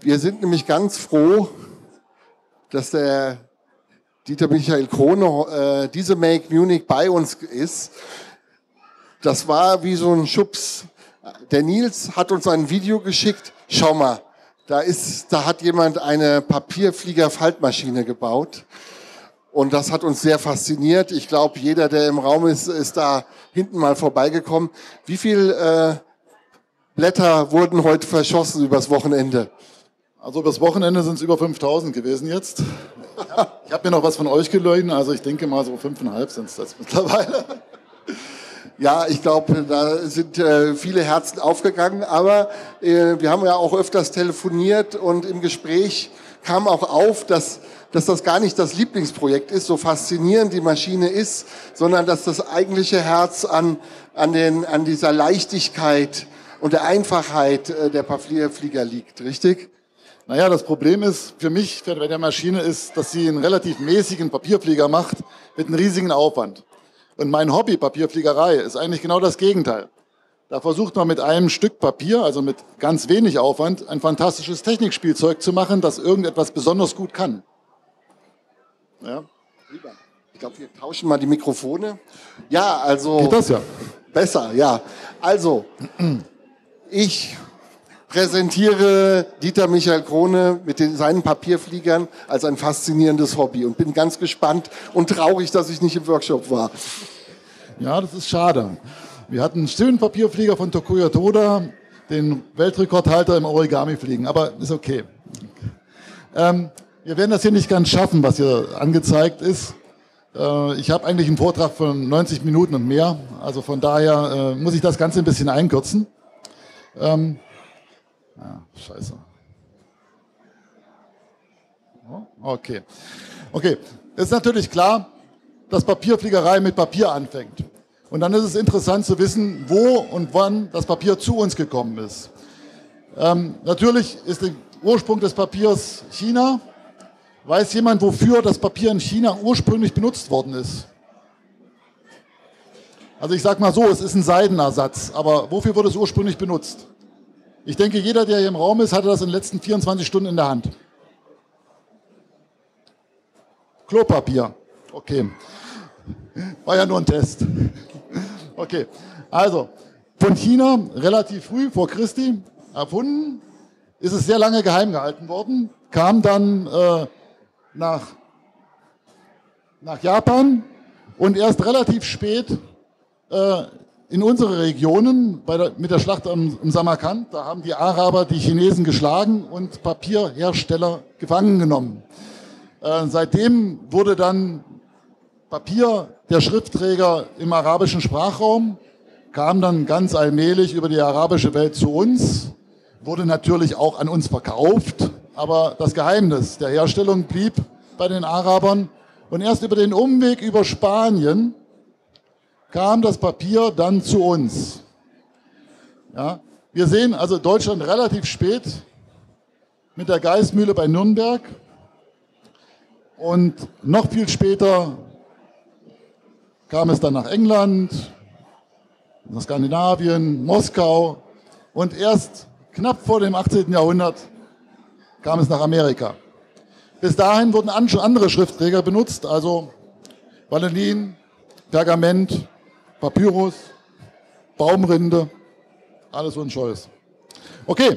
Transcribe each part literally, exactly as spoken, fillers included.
Wir sind nämlich ganz froh, dass der Dieter Michael Krone äh, diese Make Munich bei uns ist. Das war wie so ein Schubs. Der Nils hat uns ein Video geschickt. Schau mal, da, ist, da hat jemand eine Papierflieger-Faltmaschine gebaut. Und das hat uns sehr fasziniert. Ich glaube, jeder, der im Raum ist, ist da hinten mal vorbeigekommen. Wie viele äh, Blätter wurden heute verschossen übers Wochenende? Also übers Wochenende sind es über fünftausend gewesen jetzt. Ich habe mir noch was von euch geleugnet, also ich denke mal so fünfeinhalb sind es das mittlerweile. Ja, ich glaube, da sind äh, viele Herzen aufgegangen, aber äh, wir haben ja auch öfters telefoniert und im Gespräch kam auch auf, dass, dass das gar nicht das Lieblingsprojekt ist, so faszinierend die Maschine ist, sondern dass das eigentliche Herz an, an, den, an dieser Leichtigkeit und der Einfachheit äh, der Papierflieger liegt, richtig? Naja, das Problem ist für mich, bei der Maschine ist, dass sie einen relativ mäßigen Papierflieger macht mit einem riesigen Aufwand. Und mein Hobby, Papierfliegerei, ist eigentlich genau das Gegenteil. Da versucht man mit einem Stück Papier, also mit ganz wenig Aufwand, ein fantastisches Technikspielzeug zu machen, das irgendetwas besonders gut kann. Ja. Ich glaube, wir tauschen mal die Mikrofone. Ja, also... Geht das ja? Besser, ja. Also, ich präsentiere Dieter Michael Krone mit den, seinen Papierfliegern als ein faszinierendes Hobby und bin ganz gespannt und traurig, dass ich nicht im Workshop war. Ja, das ist schade. Wir hatten einen schönen Papierflieger von Tokuya Toda, den Weltrekordhalter im Origami-Fliegen, aber ist okay. Ähm, wir werden das hier nicht ganz schaffen, was hier angezeigt ist. Äh, ich habe eigentlich einen Vortrag von neunzig Minuten und mehr, also von daher äh, muss ich das Ganze ein bisschen einkürzen. Ähm, Ah, scheiße. Okay. Okay. Es ist natürlich klar, dass Papierfliegerei mit Papier anfängt. Und dann ist es interessant zu wissen, wo und wann das Papier zu uns gekommen ist. Ähm, natürlich ist der Ursprung des Papiers China. Weiß jemand, wofür das Papier in China ursprünglich benutzt worden ist? Also ich sage mal so, es ist ein Seidenersatz, aber wofür wurde es ursprünglich benutzt? Ich denke, jeder, der hier im Raum ist, hatte das in den letzten vierundzwanzig Stunden in der Hand. Klopapier. Okay. War ja nur ein Test. Okay. Also, von China relativ früh vor Christi erfunden, ist es sehr lange geheim gehalten worden, kam dann äh, nach, nach Japan und erst relativ spät äh, in unsere Regionen, bei der, mit der Schlacht am, am Samarkand, da haben die Araber die Chinesen geschlagen und Papierhersteller gefangen genommen. Äh, seitdem wurde dann Papier der Schriftträger im arabischen Sprachraum, kam dann ganz allmählich über die arabische Welt zu uns, wurde natürlich auch an uns verkauft, aber das Geheimnis der Herstellung blieb bei den Arabern und erst über den Umweg über Spanien kam das Papier dann zu uns. Ja, wir sehen also Deutschland relativ spät mit der Geismühle bei Nürnberg und noch viel später kam es dann nach England, nach Skandinavien, Moskau und erst knapp vor dem achtzehnten Jahrhundert kam es nach Amerika. Bis dahin wurden andere Schriftträger benutzt, also Vanillin, Pergament, Papyrus, Baumrinde, alles so ein Scheiß. Okay,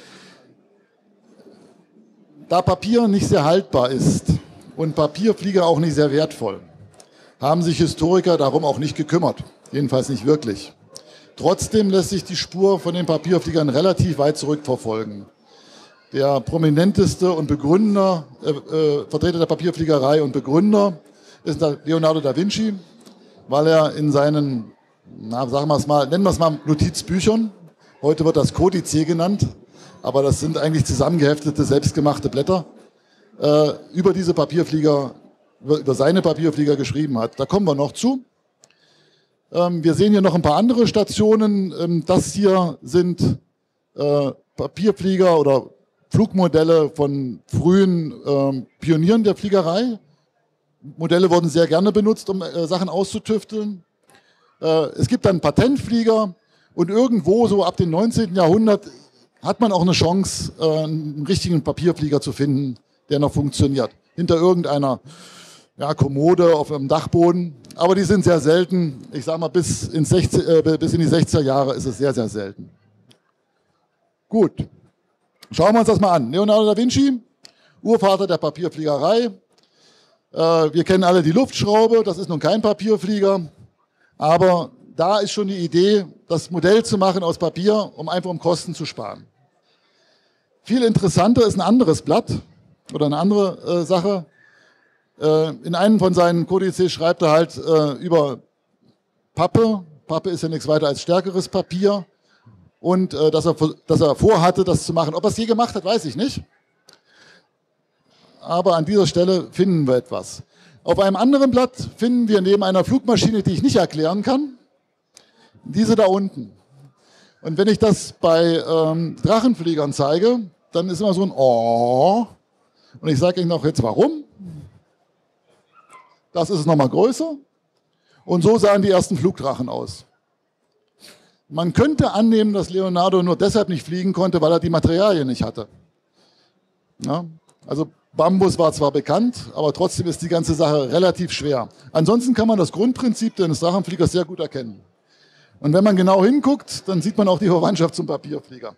da Papier nicht sehr haltbar ist und Papierflieger auch nicht sehr wertvoll, haben sich Historiker darum auch nicht gekümmert, jedenfalls nicht wirklich. Trotzdem lässt sich die Spur von den Papierfliegern relativ weit zurückverfolgen. Der prominenteste und Begründer, äh, äh, Vertreter der Papierfliegerei und Begründer ist Leonardo da Vinci, weil er in seinen, na, sagen wir es mal, nennen wir es mal Notizbüchern, heute wird das Kodice genannt, aber das sind eigentlich zusammengeheftete, selbstgemachte Blätter, äh, über diese Papierflieger, über, über seine Papierflieger geschrieben hat. Da kommen wir noch zu. Ähm, wir sehen hier noch ein paar andere Stationen. Ähm, das hier sind äh, Papierflieger oder Flugmodelle von frühen ähm, Pionieren der Fliegerei. Modelle wurden sehr gerne benutzt, um äh, Sachen auszutüfteln. Äh, es gibt dann Patentflieger und irgendwo so ab dem neunzehnten Jahrhundert hat man auch eine Chance, einen richtigen Papierflieger zu finden, der noch funktioniert. Hinter irgendeiner ja, Kommode auf einem Dachboden. Aber die sind sehr selten. Ich sage mal, bis, ins sechzig, äh, bis in die sechziger Jahre ist es sehr, sehr selten. Gut. Schauen wir uns das mal an. Leonardo da Vinci, Urvater der Papierfliegerei. Äh, wir kennen alle die Luftschraube. Das ist nun kein Papierflieger. Aber da ist schon die Idee, das Modell zu machen aus Papier, um einfach um Kosten zu sparen. Viel interessanter ist ein anderes Blatt oder eine andere äh, Sache. Äh, in einem von seinen Kodizes schreibt er halt äh, über Pappe. Pappe ist ja nichts weiter als stärkeres Papier. Und äh, dass, er, dass er vorhatte, das zu machen. Ob er es je gemacht hat, weiß ich nicht. Aber an dieser Stelle finden wir etwas. Auf einem anderen Blatt finden wir neben einer Flugmaschine, die ich nicht erklären kann, diese da unten. Und wenn ich das bei ähm, Drachenfliegern zeige, dann ist immer so ein Oh. Und ich sage Ihnen auch jetzt warum. Das ist nochmal größer. Und so sahen die ersten Flugdrachen aus. Man könnte annehmen, dass Leonardo nur deshalb nicht fliegen konnte, weil er die Materialien nicht hatte. Ja, also Bambus war zwar bekannt, aber trotzdem ist die ganze Sache relativ schwer. Ansonsten kann man das Grundprinzip eines Drachenfliegers sehr gut erkennen. Und wenn man genau hinguckt, dann sieht man auch die Verwandtschaft zum Papierflieger.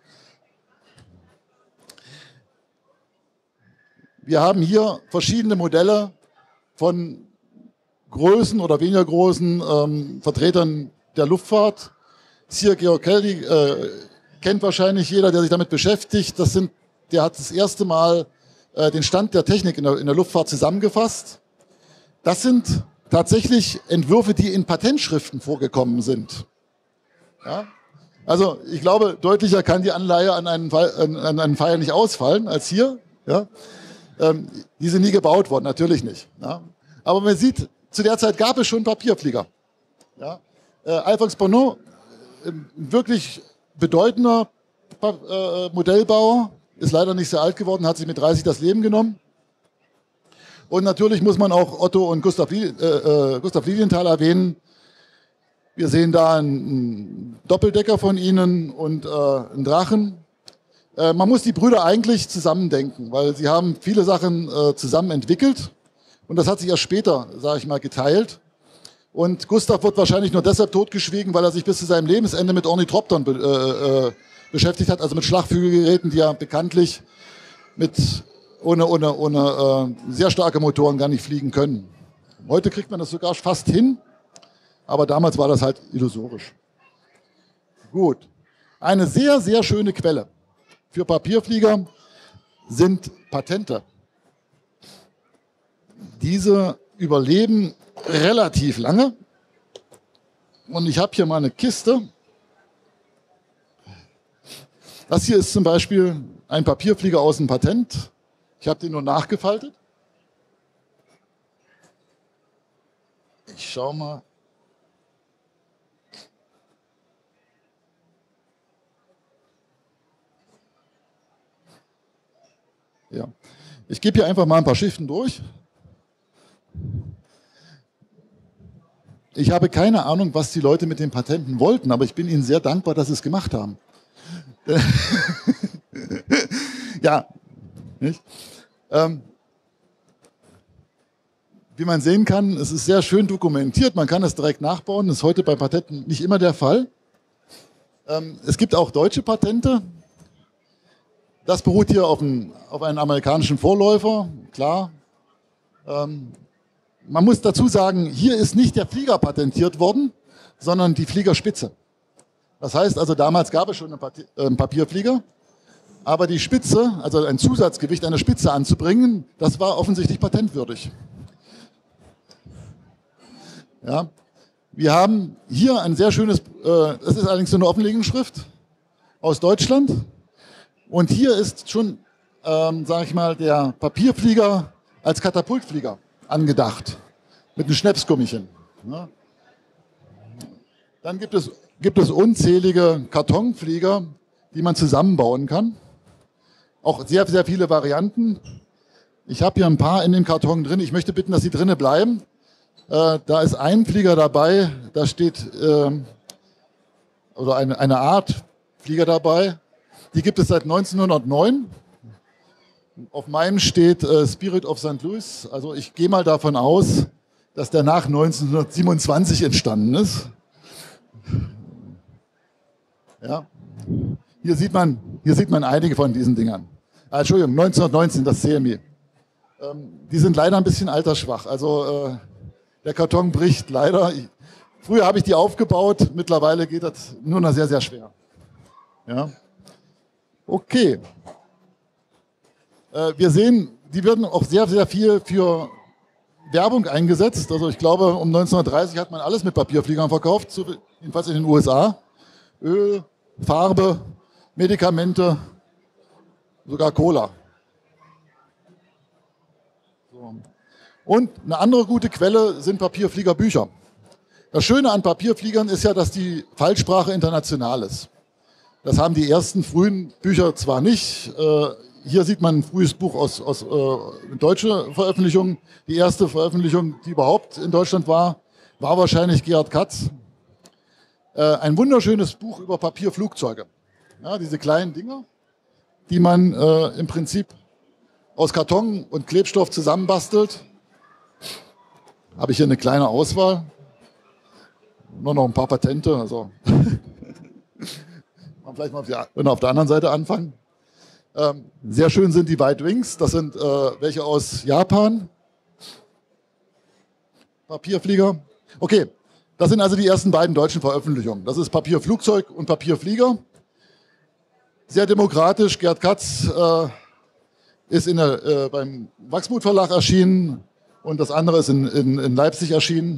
Wir haben hier verschiedene Modelle von Größen oder weniger großen ähm, Vertretern der Luftfahrt. Sir Georg Kelly äh, kennt wahrscheinlich jeder, der sich damit beschäftigt. Das sind, der hat das erste Mal äh, den Stand der Technik in der, in der Luftfahrt zusammengefasst. Das sind tatsächlich Entwürfe, die in Patentschriften vorgekommen sind. Ja? Also ich glaube, deutlicher kann die Anleihe an einen, Fall, an, an einen Pfeil nicht ausfallen als hier. Ja? Ähm, die sind nie gebaut worden, natürlich nicht. Ja? Aber man sieht, zu der Zeit gab es schon Papierflieger. Ja? Äh, Alphonse Bonneau, äh, wirklich bedeutender äh, Modellbauer, ist leider nicht sehr alt geworden, hat sich mit dreißig das Leben genommen. Und natürlich muss man auch Otto und Gustav, äh, äh, Gustav Lilienthal erwähnen. Wir sehen da einen Doppeldecker von ihnen und äh, einen Drachen. Äh, man muss die Brüder eigentlich zusammendenken, weil sie haben viele Sachen äh, zusammen entwickelt. Und das hat sich erst später, sage ich mal, geteilt. Und Gustav wird wahrscheinlich nur deshalb totgeschwiegen, weil er sich bis zu seinem Lebensende mit Ornithoptern be äh, äh, beschäftigt hat, also mit Schlagflügelgeräten, die ja bekanntlich mit, ohne, ohne, ohne äh, sehr starke Motoren gar nicht fliegen können. Heute kriegt man das sogar fast hin, aber damals war das halt illusorisch. Gut. Eine sehr, sehr schöne Quelle für Papierflieger sind Patente. Diese überleben relativ lange. Und ich habe hier mal eine Kiste. Das hier ist zum Beispiel ein Papierflieger aus dem Patent. Ich habe den nur nachgefaltet. Ich schaue mal. Ja. Ich gebe hier einfach mal ein paar Schriften durch. Ich habe keine Ahnung, was die Leute mit den Patenten wollten, aber ich bin ihnen sehr dankbar, dass sie es gemacht haben. Ja, nicht? Ähm, wie man sehen kann, es ist sehr schön dokumentiert, man kann es direkt nachbauen, das ist heute bei Patenten nicht immer der Fall. Ähm, es gibt auch deutsche Patente. Das beruht hier auf, einen, auf einen amerikanischen Vorläufer, klar. Ähm, man muss dazu sagen, hier ist nicht der Flieger patentiert worden, sondern die Fliegerspitze. Das heißt also, damals gab es schon einen Papierflieger, aber die Spitze, also ein Zusatzgewicht einer Spitze anzubringen, das war offensichtlich patentwürdig. Ja. Wir haben hier ein sehr schönes, äh, das ist allerdings so eine Offenlegungsschrift aus Deutschland. Und hier ist schon, ähm, sage ich mal, der Papierflieger als Katapultflieger angedacht, mit einem Schnäpsgummichen. Ja. Dann gibt es, gibt es unzählige Kartonflieger, die man zusammenbauen kann. Auch sehr, sehr viele Varianten. Ich habe hier ein paar in dem Karton drin. Ich möchte bitten, dass sie drinnen bleiben. Äh, da ist ein Flieger dabei, da steht, äh, oder eine, eine Art Flieger dabei. Die gibt es seit neunzehnhundertneun. Auf meinem steht äh, Spirit of Sankt Louis. Also ich gehe mal davon aus, dass der nach neunzehnhundertsiebenundzwanzig entstanden ist. Ja. Hier sieht man, hier sieht man einige von diesen Dingern. Ah, Entschuldigung, neunzehnhundertneunzehn, das C M I. Ähm, die sind leider ein bisschen altersschwach. Also äh, der Karton bricht leider. Ich, früher habe ich die aufgebaut, mittlerweile geht das nur noch sehr, sehr schwer. Ja. Okay. Äh, wir sehen, die werden auch sehr, sehr viel für Werbung eingesetzt. Also ich glaube, um neunzehnhundertdreißig hat man alles mit Papierfliegern verkauft, jedenfalls in den U S A. Öl, Farbe, Medikamente, sogar Cola. So. Und eine andere gute Quelle sind Papierfliegerbücher. Das Schöne an Papierfliegern ist ja, dass die Faltsprache international ist. Das haben die ersten frühen Bücher zwar nicht. Hier sieht man ein frühes Buch aus, aus äh, deutsche Veröffentlichung. Die erste Veröffentlichung, die überhaupt in Deutschland war, war wahrscheinlich Gerhard Katz. Äh, ein wunderschönes Buch über Papierflugzeuge. Ja, diese kleinen Dinger, die man äh, im Prinzip aus Karton und Klebstoff zusammenbastelt. Habe ich hier eine kleine Auswahl. Nur noch ein paar Patente. Also vielleicht mal auf, die, auf der anderen Seite anfangen. Ähm, sehr schön sind die White Wings. Das sind äh, welche aus Japan. Papierflieger. Okay, das sind also die ersten beiden deutschen Veröffentlichungen. Das ist Papierflugzeug und Papierflieger. Sehr demokratisch. Gerd Katz äh, ist in der, äh, beim Wachsmuth Verlag erschienen und das andere ist in, in, in Leipzig erschienen.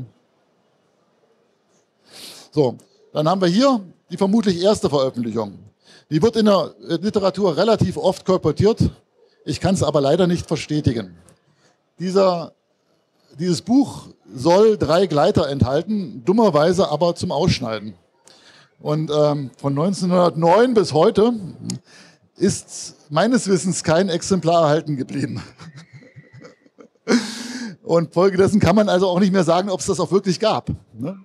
So, dann haben wir hier die vermutlich erste Veröffentlichung. Die wird in der Literatur relativ oft kolportiert. Ich kann es aber leider nicht verstetigen. Dieser, dieses Buch soll drei Gleiter enthalten, dummerweise aber zum Ausschneiden. Und ähm, von neunzehnhundertneun bis heute ist meines Wissens kein Exemplar erhalten geblieben. Und folgedessen kann man also auch nicht mehr sagen, ob es das auch wirklich gab. Ne?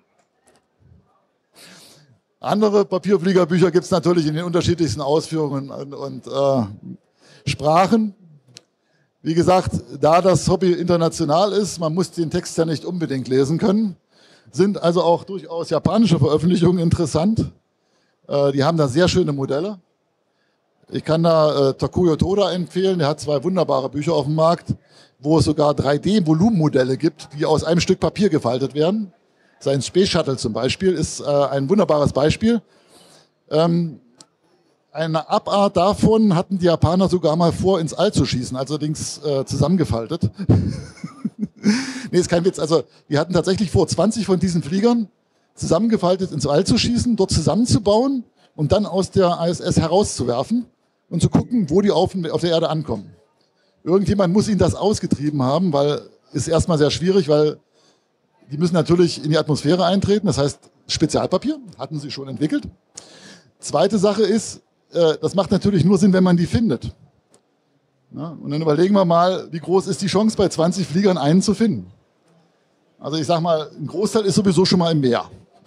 Andere Papierfliegerbücher gibt es natürlich in den unterschiedlichsten Ausführungen und, und äh, Sprachen. Wie gesagt, da das Hobby international ist, man muss den Text ja nicht unbedingt lesen können, sind also auch durchaus japanische Veröffentlichungen interessant. Äh, die haben da sehr schöne Modelle. Ich kann da äh, Takuyo Toda empfehlen, der hat zwei wunderbare Bücher auf dem Markt, wo es sogar drei D-Volumenmodelle gibt, die aus einem Stück Papier gefaltet werden. Sein Space Shuttle zum Beispiel ist äh, ein wunderbares Beispiel. Ähm, eine Abart davon hatten die Japaner sogar mal vor, ins All zu schießen, allerdings äh, zusammengefaltet. Nee, ist kein Witz. Also die hatten tatsächlich vor, zwanzig von diesen Fliegern zusammengefaltet ins All zu schießen, dort zusammenzubauen und dann aus der I S S herauszuwerfen und zu gucken, wo die auf, auf der Erde ankommen. Irgendjemand muss ihnen das ausgetrieben haben, weil ist erstmal sehr schwierig, weil die müssen natürlich in die Atmosphäre eintreten, das heißt Spezialpapier, hatten sie schon entwickelt. Zweite Sache ist, äh, das macht natürlich nur Sinn, wenn man die findet. Ja, und dann überlegen wir mal, wie groß ist die Chance, bei zwanzig Fliegern einen zu finden. Also ich sage mal, ein Großteil ist sowieso schon mal im Meer.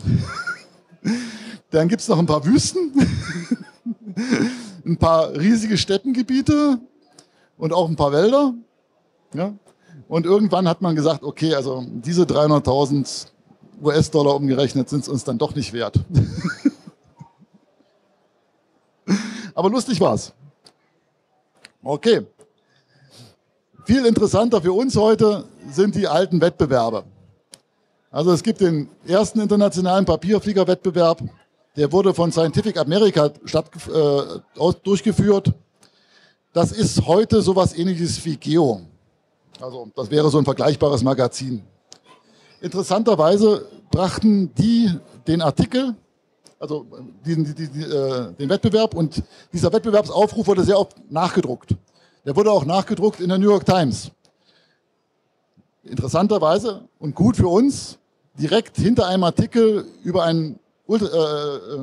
Dann gibt es noch ein paar Wüsten, ein paar riesige Steppengebiete und auch ein paar Wälder. Ja. Und irgendwann hat man gesagt, okay, also diese dreihunderttausend U S-Dollar umgerechnet sind es uns dann doch nicht wert. Aber lustig war's. Okay. Viel interessanter für uns heute sind die alten Wettbewerbe. Also es gibt den ersten internationalen Papierfliegerwettbewerb, der wurde von Scientific America statt, äh, aus, durchgeführt. Das ist heute sowas Ähnliches wie Geo. Also das wäre so ein vergleichbares Magazin. Interessanterweise brachten die den Artikel, also diesen, die, die, äh, den Wettbewerb, und dieser Wettbewerbsaufruf wurde sehr oft nachgedruckt. Der wurde auch nachgedruckt in der New York Times. Interessanterweise und gut für uns, direkt hinter einem Artikel über ein Ultra, äh,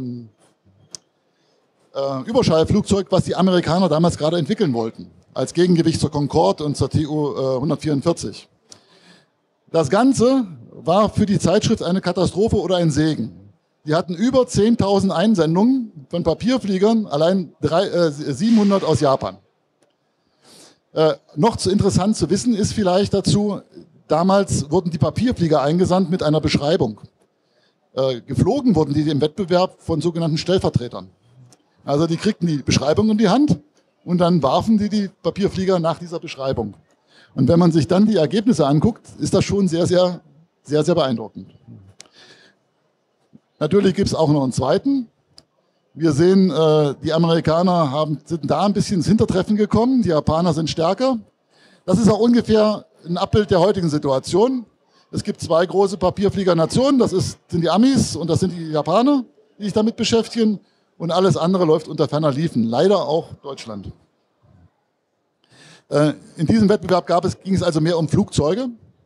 äh, Überschallflugzeug, was die Amerikaner damals gerade entwickeln wollten, als Gegengewicht zur Concorde und zur T U hundertvierundvierzig. Das Ganze war für die Zeitschrift eine Katastrophe oder ein Segen. Die hatten über zehntausend Einsendungen von Papierfliegern allein drei, äh, siebenhundert aus Japan. Äh, noch zu interessant zu wissen ist vielleicht dazu, damals wurden die Papierflieger eingesandt mit einer Beschreibung. Äh, geflogen wurden die im Wettbewerb von sogenannten Stellvertretern. Also die kriegten die Beschreibung in die Hand und dann warfen die die Papierflieger nach dieser Beschreibung. Und wenn man sich dann die Ergebnisse anguckt, ist das schon sehr, sehr, sehr, sehr beeindruckend. Natürlich gibt es auch noch einen zweiten. Wir sehen, äh, die Amerikaner haben, sind da ein bisschen ins Hintertreffen gekommen, die Japaner sind stärker. Das ist auch ungefähr ein Abbild der heutigen Situation. Es gibt zwei große Papierfliegernationen, das ist, sind die Amis und das sind die Japaner, die sich damit beschäftigen. Und alles andere läuft unter ferner Liefen, leider auch Deutschland. Äh, in diesem Wettbewerb gab es, ging es also mehr um Flugzeuge.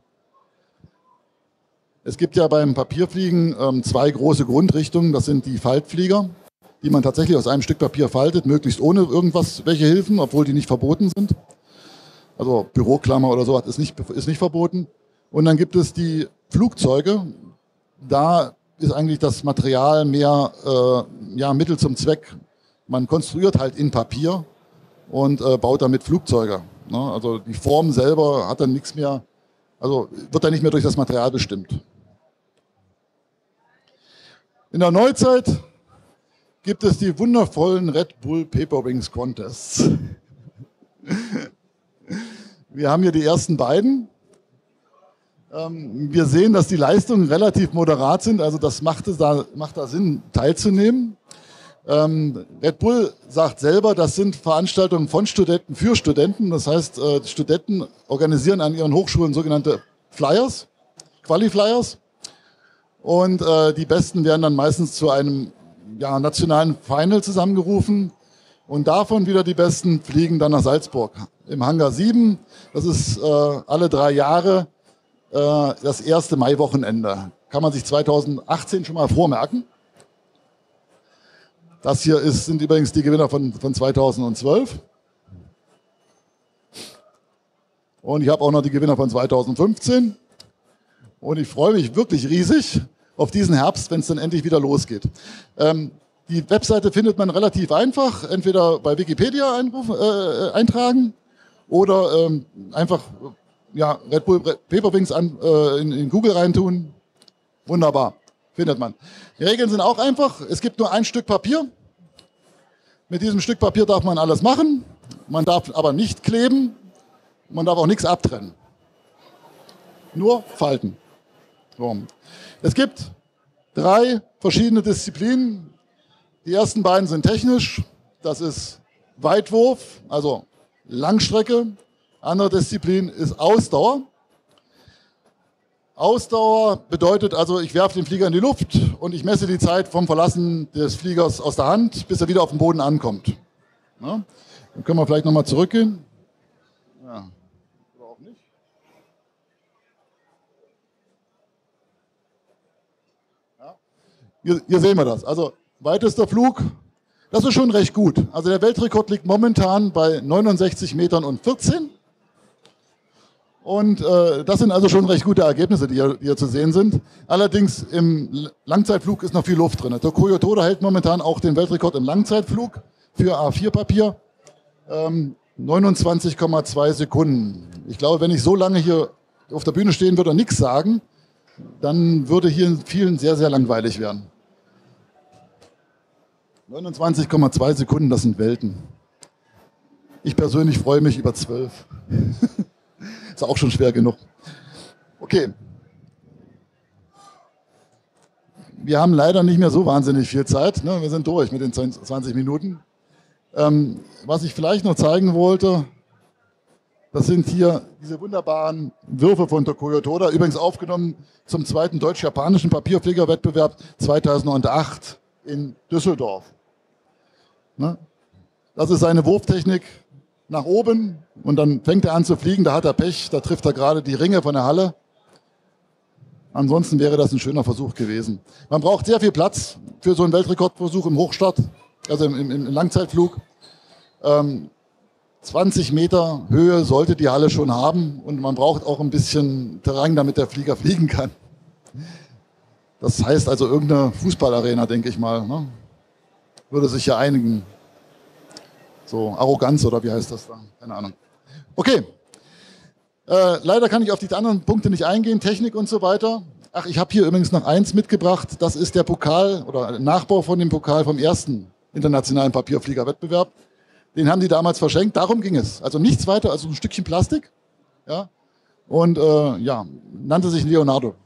Es gibt ja beim Papierfliegen ähm, zwei große Grundrichtungen, das sind die Faltflieger, die man tatsächlich aus einem Stück Papier faltet, möglichst ohne irgendwas, welche Hilfen, obwohl die nicht verboten sind. Also Büroklammer oder sowas ist nicht, ist nicht verboten. Und dann gibt es die Flugzeuge, da ist eigentlich das Material mehr äh, ja, Mittel zum Zweck. Man konstruiert halt in Papier und äh, baut damit Flugzeuge. Ne? Also die Form selber hat dann nichts mehr, also wird dann nicht mehr durch das Material bestimmt. In der Neuzeit gibt es die wundervollen Red Bull Paper Wings Contests. Wir haben hier die ersten beiden. Wir sehen, dass die Leistungen relativ moderat sind, also das macht, es da, macht da Sinn, teilzunehmen. Ähm, Red Bull sagt selber, das sind Veranstaltungen von Studenten für Studenten. Das heißt, äh, Studenten organisieren an ihren Hochschulen sogenannte Flyers, Quali-Flyers. Und äh, die Besten werden dann meistens zu einem ja, nationalen Final zusammengerufen. Und davon wieder die Besten fliegen dann nach Salzburg im Hangar sieben. Das ist äh, alle drei Jahre äh, das erste Maiwochenende. Kann man sich zweitausendachtzehn schon mal vormerken. Das hier ist, sind übrigens die Gewinner von, von zweitausendzwölf. Und ich habe auch noch die Gewinner von zweitausendfünfzehn. Und ich freue mich wirklich riesig auf diesen Herbst, wenn es dann endlich wieder losgeht. Ähm, die Webseite findet man relativ einfach, entweder bei Wikipedia einruf, äh, eintragen oder ähm, einfach ja, Red Bull Paper Wings an, äh, in, in Google reintun. Wunderbar, findet man. Die Regeln sind auch einfach. Es gibt nur ein Stück Papier. Mit diesem Stück Papier darf man alles machen. Man darf aber nicht kleben. Man darf auch nichts abtrennen. Nur falten. So. Es gibt drei verschiedene Disziplinen. Die ersten beiden sind technisch. Das ist Weitwurf, also Langstrecke. Andere Disziplin ist Ausdauer. Ausdauer bedeutet also, ich werfe den Flieger in die Luft und ich messe die Zeit vom Verlassen des Fliegers aus der Hand, bis er wieder auf dem Boden ankommt. Ja, dann können wir vielleicht nochmal zurückgehen. Ja. Oder auch nicht. Ja. Hier, hier sehen wir das. Also weitester Flug, das ist schon recht gut. Also der Weltrekord liegt momentan bei neunundsechzig Metern und vierzehn. Und äh, das sind also schon recht gute Ergebnisse, die hier, die hier zu sehen sind. Allerdings im Langzeitflug ist noch viel Luft drin. Der Tokoyo hält momentan auch den Weltrekord im Langzeitflug für A vier Papier. Ähm, neunundzwanzig Komma zwei Sekunden. Ich glaube, wenn ich so lange hier auf der Bühne stehen würde und nichts sagen, dann würde hier vielen sehr, sehr langweilig werden. neunundzwanzig Komma zwei Sekunden, das sind Welten. Ich persönlich freue mich über zwölf. Ist auch schon schwer genug. Okay. Wir haben leider nicht mehr so wahnsinnig viel Zeit. Ne? Wir sind durch mit den zwanzig Minuten. Ähm, was ich vielleicht noch zeigen wollte, das sind hier diese wunderbaren Würfe von Tokoyo Toda, übrigens aufgenommen zum zweiten deutsch-japanischen Papierfliegerwettbewerb zweitausendacht in Düsseldorf. Ne? Das ist seine Wurftechnik. Nach oben und dann fängt er an zu fliegen, da hat er Pech, da trifft er gerade die Ringe von der Halle. Ansonsten wäre das ein schöner Versuch gewesen. Man braucht sehr viel Platz für so einen Weltrekordversuch im Hochstart, also im, im, im Langzeitflug. Ähm, zwanzig Meter Höhe sollte die Halle schon haben und man braucht auch ein bisschen Terrain, damit der Flieger fliegen kann. Das heißt also irgendeine Fußballarena, denke ich mal. Ne? würde sich ja einigen. So, Arroganz oder wie heißt das da? Keine Ahnung. Okay. Äh, leider kann ich auf die anderen Punkte nicht eingehen, Technik und so weiter. Ach, ich habe hier übrigens noch eins mitgebracht. Das ist der Pokal oder Nachbau von dem Pokal vom ersten internationalen Papierfliegerwettbewerb. Den haben die damals verschenkt. Darum ging es. Also nichts weiter als ein Stückchen Plastik. Ja. Und äh, ja, nannte sich Leonardo.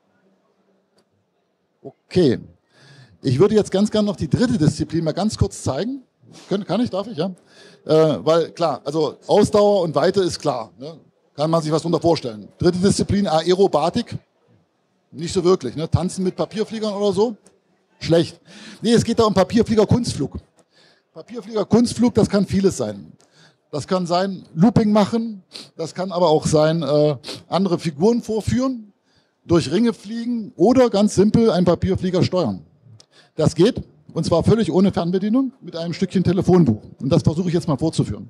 Okay. Ich würde jetzt ganz gerne noch die dritte Disziplin mal ganz kurz zeigen. Kann, kann ich, darf ich, ja? Äh, weil klar, also Ausdauer und Weite ist klar. Ne? Kann man sich was darunter vorstellen. Dritte Disziplin, Aerobatik. Nicht so wirklich. Ne? Tanzen mit Papierfliegern oder so. Schlecht. Nee, es geht da um Papierflieger-Kunstflug. Papierflieger-Kunstflug, das kann vieles sein. Das kann sein, Looping machen. Das kann aber auch sein, äh, andere Figuren vorführen, durch Ringe fliegen oder ganz simpel einen Papierflieger steuern. Das geht, und zwar völlig ohne Fernbedienung, mit einem Stückchen Telefonbuch. Und das versuche ich jetzt mal vorzuführen.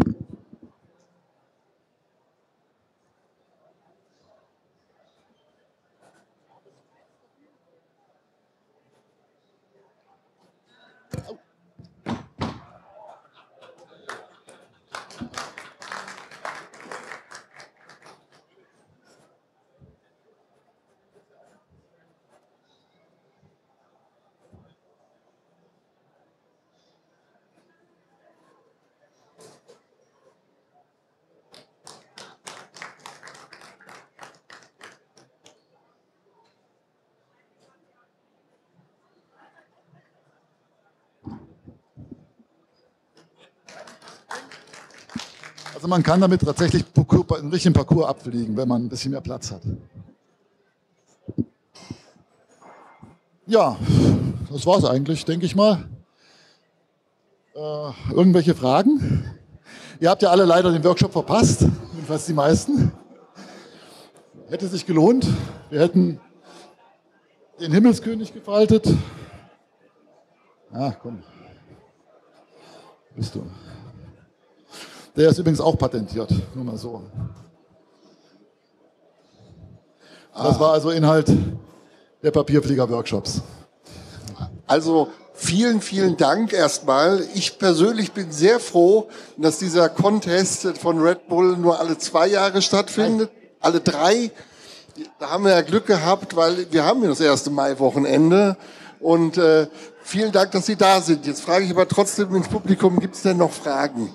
Also man kann damit tatsächlich einen richtigen Parcours abfliegen, wenn man ein bisschen mehr Platz hat. Ja, das war's eigentlich, denke ich mal. Äh, irgendwelche Fragen? Ihr habt ja alle leider den Workshop verpasst, jedenfalls die meisten. Hätte sich gelohnt. Wir hätten den Himmelskönig gefaltet. Ah, komm. Bist du. Der ist übrigens auch patentiert, nur mal so. Das war also Inhalt der Papierflieger-Workshops. Also vielen, vielen Dank erstmal. Ich persönlich bin sehr froh, dass dieser Contest von Red Bull nur alle zwei Jahre stattfindet. Alle drei. Da haben wir ja Glück gehabt, weil wir haben ja das erste Mai-Wochenende. Und äh, vielen Dank, dass Sie da sind. Jetzt frage ich aber trotzdem ins Publikum, gibt es denn noch Fragen?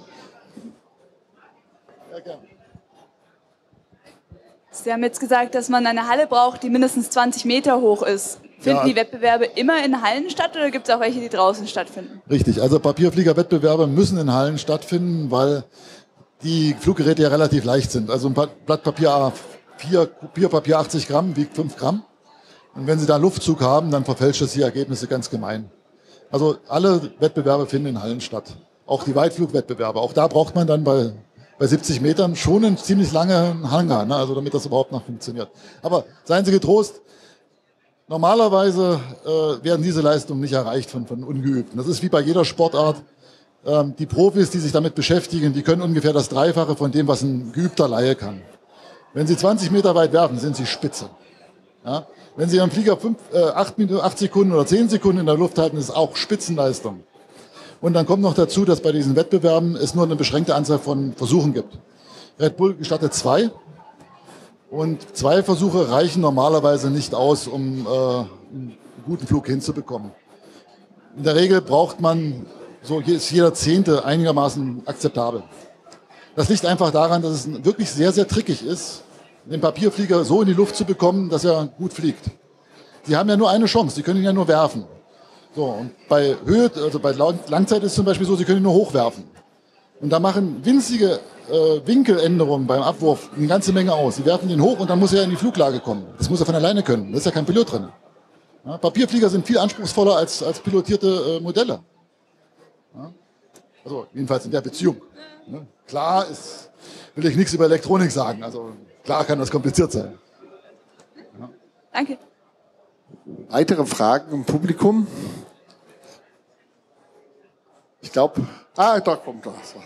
Sie haben jetzt gesagt, dass man eine Halle braucht, die mindestens zwanzig Meter hoch ist. Finden Ja. die Wettbewerbe immer in Hallen statt oder gibt es auch welche, die draußen stattfinden? Richtig, also Papierfliegerwettbewerbe müssen in Hallen stattfinden, weil die Fluggeräte ja relativ leicht sind. Also ein Blatt Papier A vier, Papierpapier achtzig Gramm, wiegt fünf Gramm. Und wenn Sie da Luftzug haben, dann verfälscht es die Ergebnisse ganz gemein. Also alle Wettbewerbe finden in Hallen statt. Auch die Weitflugwettbewerbe. Auch da braucht man dann bei, bei siebzig Metern schon einen ziemlich langen Hangar, ne? Also damit das überhaupt noch funktioniert. Aber seien Sie getrost, normalerweise äh, werden diese Leistungen nicht erreicht von, von Ungeübten. Das ist wie bei jeder Sportart. Ähm, die Profis, die sich damit beschäftigen, die können ungefähr das Dreifache von dem, was ein geübter Laie kann. Wenn Sie zwanzig Meter weit werfen, sind Sie spitze. Ja? Wenn Sie Ihren Flieger fünf, äh, acht, acht Sekunden oder zehn Sekunden in der Luft halten, ist es auch Spitzenleistung. Und dann kommt noch dazu, dass bei diesen Wettbewerben es nur eine beschränkte Anzahl von Versuchen gibt. Red Bull gestattet zwei. Und zwei Versuche reichen normalerweise nicht aus, um äh, einen guten Flug hinzubekommen. In der Regel braucht man, so ist jeder Zehnte einigermaßen akzeptabel. Das liegt einfach daran, dass es wirklich sehr, sehr trickig ist, den Papierflieger so in die Luft zu bekommen, dass er gut fliegt. Sie haben ja nur eine Chance, Sie können ihn ja nur werfen. So, und bei Höhe, also bei Langzeit ist es zum Beispiel so, Sie können ihn nur hochwerfen. Und da machen winzige äh, Winkeländerungen beim Abwurf eine ganze Menge aus. Sie werfen ihn hoch und dann muss er in die Fluglage kommen. Das muss er von alleine können. Da ist ja kein Pilot drin. Ja, Papierflieger sind viel anspruchsvoller als, als pilotierte äh, Modelle. Ja, also jedenfalls in der Beziehung. Ne? Klar ist, will ich nichts über Elektronik sagen. Also klar kann das kompliziert sein. Ja. Danke. Weitere Fragen im Publikum? Ich glaube, ah, da kommt was.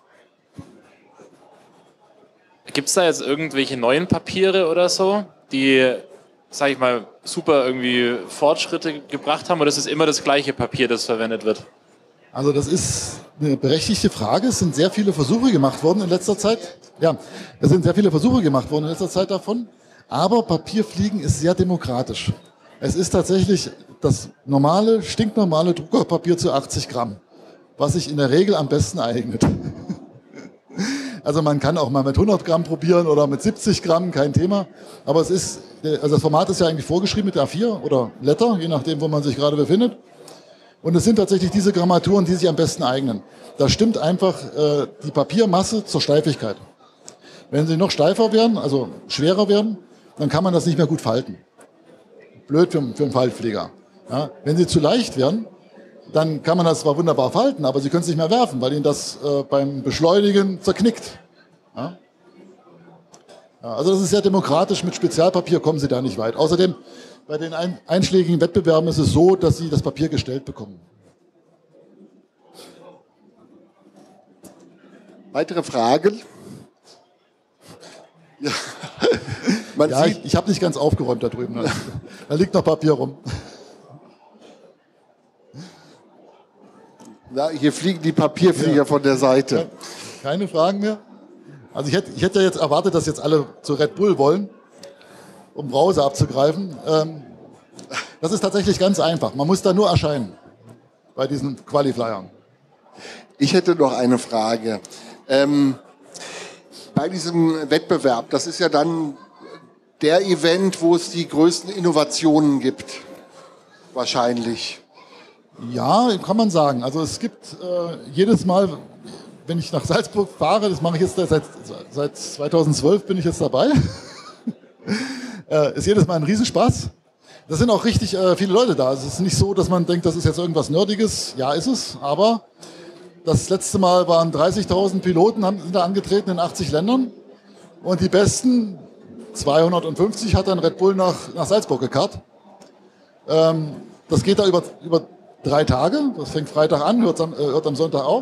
Gibt es da jetzt irgendwelche neuen Papiere oder so, die, sag ich mal, super irgendwie Fortschritte gebracht haben, oder ist es immer das gleiche Papier, das verwendet wird? Also das ist eine berechtigte Frage. Es sind sehr viele Versuche gemacht worden in letzter Zeit. Ja, es sind sehr viele Versuche gemacht worden in letzter Zeit davon. Aber Papierfliegen ist sehr demokratisch. Es ist tatsächlich das normale, stinknormale Druckerpapier zu achtzig Gramm, was sich in der Regel am besten eignet. Also man kann auch mal mit hundert Gramm probieren oder mit siebzig Gramm, kein Thema. Aber es ist, also das Format ist ja eigentlich vorgeschrieben mit A vier oder Letter, je nachdem, wo man sich gerade befindet. Und es sind tatsächlich diese Grammaturen, die sich am besten eignen. Da stimmt einfach äh, die Papiermasse zur Steifigkeit. Wenn sie noch steifer werden, also schwerer werden, dann kann man das nicht mehr gut falten. Blöd für, für einen Faltflieger. Ja, wenn sie zu leicht werden, dann kann man das zwar wunderbar falten, aber Sie können es nicht mehr werfen, weil Ihnen das äh, beim Beschleunigen zerknickt. Ja? Ja, also das ist sehr demokratisch, mit Spezialpapier kommen Sie da nicht weit. Außerdem, bei den ein, einschlägigen Wettbewerben ist es so, dass Sie das Papier gestellt bekommen. Weitere Fragen? Ja, Man ja sieht, ich, ich habe nicht ganz aufgeräumt da drüben. Da liegt noch Papier rum. Na, hier fliegen die Papierflieger ja. von der Seite. Keine Fragen mehr? Also ich hätte, ich hätte ja jetzt erwartet, dass jetzt alle zu Red Bull wollen, um Brause abzugreifen. Ähm, das ist tatsächlich ganz einfach. Man muss da nur erscheinen bei diesen Qualifiern. Ich hätte noch eine Frage. Ähm, bei diesem Wettbewerb, das ist ja dann der Event, wo es die größten Innovationen gibt. Wahrscheinlich. Ja, kann man sagen. Also es gibt äh, jedes Mal, wenn ich nach Salzburg fahre, das mache ich jetzt seit, seit zweitausendzwölf bin ich jetzt dabei, äh, ist jedes Mal ein Riesenspaß. Da sind auch richtig äh, viele Leute da. Es ist nicht so, dass man denkt, das ist jetzt irgendwas Nerdiges. Ja, ist es, aber das letzte Mal waren dreißigtausend Piloten, haben, sind da angetreten in achtzig Ländern und die besten zweihundertfünfzig hat dann Red Bull nach, nach Salzburg gekarrt. Ähm, das geht da über, über drei Tage, das fängt Freitag an, hört am, äh, hört am Sonntag auf.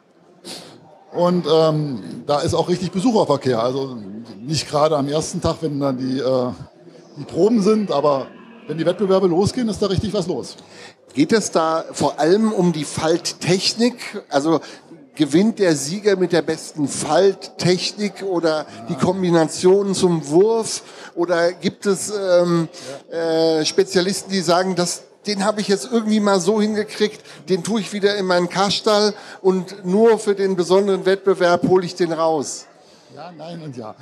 Und ähm, da ist auch richtig Besucherverkehr. Also nicht gerade am ersten Tag, wenn dann die, äh, die Proben sind, aber wenn die Wettbewerbe losgehen, ist da richtig was los. Geht es da vor allem um die Falttechnik? Also gewinnt der Sieger mit der besten Falttechnik oder die Kombination zum Wurf? Oder gibt es ähm, äh, Spezialisten, die sagen, dass den habe ich jetzt irgendwie mal so hingekriegt, den tue ich wieder in meinen Karstall und nur für den besonderen Wettbewerb hole ich den raus? Ja, nein und ja.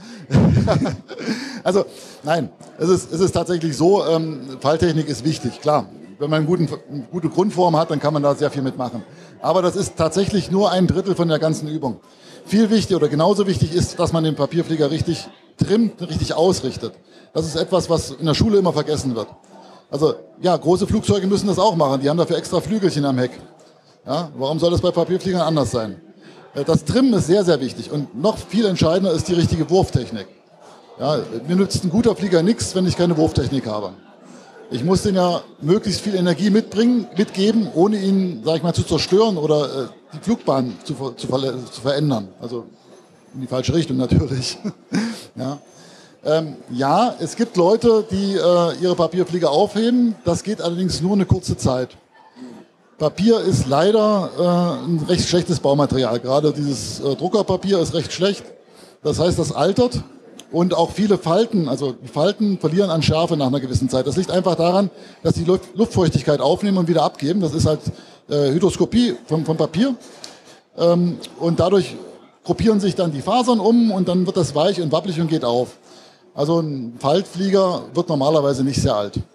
Also nein, es ist, es ist tatsächlich so, ähm, Falltechnik ist wichtig, klar. Wenn man einen guten, eine gute Grundform hat, dann kann man da sehr viel mitmachen. Aber das ist tatsächlich nur ein Drittel von der ganzen Übung. Viel wichtig oder genauso wichtig ist, dass man den Papierflieger richtig trimmt, richtig ausrichtet. Das ist etwas, was in der Schule immer vergessen wird. Also ja, große Flugzeuge müssen das auch machen. Die haben dafür extra Flügelchen am Heck. Ja, warum soll das bei Papierfliegern anders sein? Das Trimmen ist sehr, sehr wichtig. Und noch viel entscheidender ist die richtige Wurftechnik. Ja, mir nützt ein guter Flieger nichts, wenn ich keine Wurftechnik habe. Ich muss den ja möglichst viel Energie mitbringen, mitgeben, ohne ihn, sag ich mal, zu zerstören oder äh, die Flugbahn zu, zu, zu verändern. Also in die falsche Richtung natürlich. Ja. Ähm, ja, es gibt Leute, die äh, ihre Papierflieger aufheben. Das geht allerdings nur eine kurze Zeit. Papier ist leider äh, ein recht schlechtes Baumaterial. Gerade dieses äh, Druckerpapier ist recht schlecht. Das heißt, das altert. Und auch viele Falten, also die Falten verlieren an Schärfe nach einer gewissen Zeit. Das liegt einfach daran, dass die Luftfeuchtigkeit aufnehmen und wieder abgeben. Das ist halt äh, Hydroskopie vom, vom Papier. Ähm, und dadurch gruppieren sich dann die Fasern um und dann wird das weich und wabbelig und geht auf. Also ein Faltflieger wird normalerweise nicht sehr alt.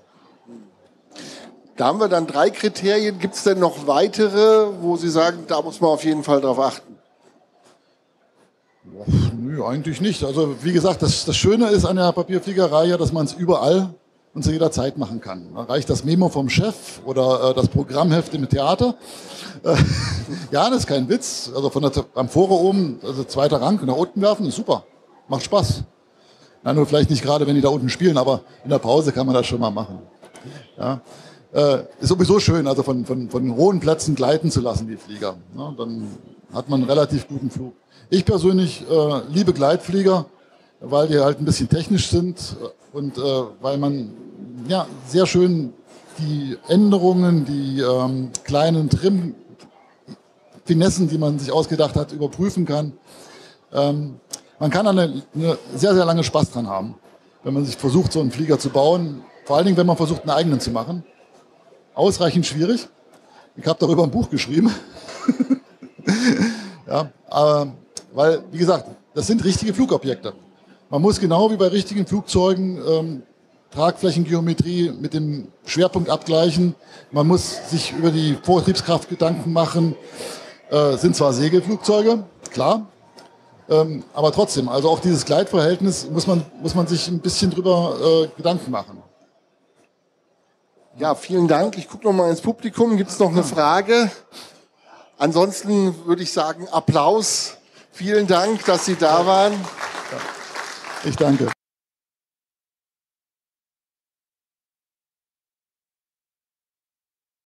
Da haben wir dann drei Kriterien. Gibt es denn noch weitere, wo Sie sagen, da muss man auf jeden Fall drauf achten? Nö, eigentlich nicht. Also wie gesagt, das, das Schöne ist an der Papierfliegerei ja, dass man es überall und zu jeder Zeit machen kann. Da reicht das Memo vom Chef oder äh, das Programmheft im Theater. Äh, ja, das ist kein Witz. Also von der Amphore oben, also zweiter Rang, nach unten werfen, ist super. Macht Spaß. Na, nur vielleicht nicht gerade, wenn die da unten spielen, aber in der Pause kann man das schon mal machen. Ja. Äh, ist sowieso schön, also von, von, von hohen Plätzen gleiten zu lassen, die Flieger. Ja, dann hat man einen relativ guten Flug. Ich persönlich äh, liebe Gleitflieger, weil die halt ein bisschen technisch sind und äh, weil man ja sehr schön die Änderungen, die ähm, kleinen Trim, Finessen, die man sich ausgedacht hat, überprüfen kann. Ähm, man kann eine, eine sehr, sehr lange Spaß dran haben, wenn man sich versucht, so einen Flieger zu bauen. Vor allen Dingen, wenn man versucht, einen eigenen zu machen. Ausreichend schwierig. Ich habe darüber ein Buch geschrieben. Ja, aber, weil, wie gesagt, das sind richtige Flugobjekte. Man muss genau wie bei richtigen Flugzeugen ähm, Tragflächengeometrie mit dem Schwerpunkt abgleichen. Man muss sich über die Vortriebskraft Gedanken machen. Äh, sind zwar Segelflugzeuge, klar, ähm, aber trotzdem, also auch dieses Gleitverhältnis muss man, muss man sich ein bisschen drüber äh, Gedanken machen. Ja, vielen Dank. Ich gucke noch mal ins Publikum. Gibt es noch eine Frage? Ansonsten würde ich sagen, Applaus. Vielen Dank, dass Sie da waren. Ich danke.